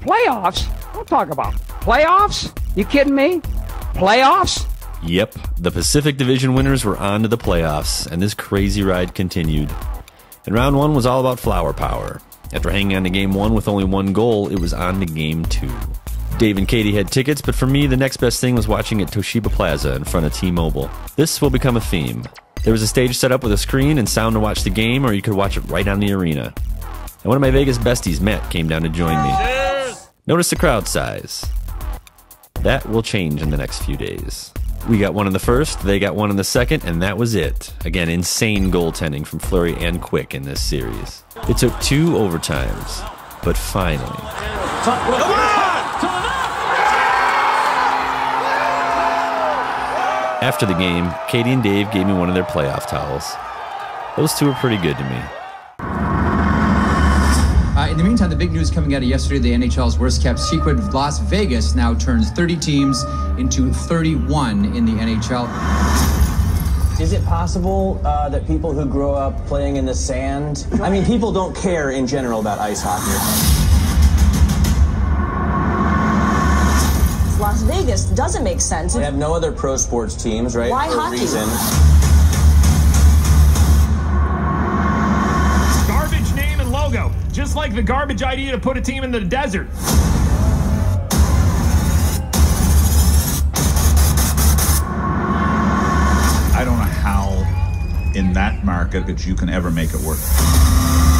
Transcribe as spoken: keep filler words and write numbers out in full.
Playoffs? Don't talk about playoffs. You kidding me? Playoffs? Yep, the Pacific Division winners were on to the playoffs, and this crazy ride continued. And round one was all about flower power. After hanging on to game one with only one goal, it was on to game two. Dave and Katie had tickets, but for me, the next best thing was watching at Toshiba Plaza in front of T-Mobile. This will become a theme. There was a stage set up with a screen and sound to watch the game, or you could watch it right on the arena. And one of my Vegas besties, Matt, came down to join me. Cheers! Notice the crowd size. That will change in the next few days. We got one in the first, they got one in the second, and that was it. Again, insane goaltending from Fleury and Quick in this series. It took two overtimes, but finally. Come on! After the game, Katie and Dave gave me one of their playoff towels. Those two were pretty good to me. Uh, in the meantime, the big news coming out of yesterday, the N H L's worst-kept secret, Las Vegas now turns thirty teams into thirty-one in the N H L. Is it possible uh, that people who grow up playing in the sand, I mean, people don't care in general about ice hockey. Las Vegas doesn't make sense. We have no other pro sports teams, right? Why For a hockey? reason. Garbage name and logo. Just like the garbage idea to put a team in the desert. I don't know how in that market that you can ever make it work.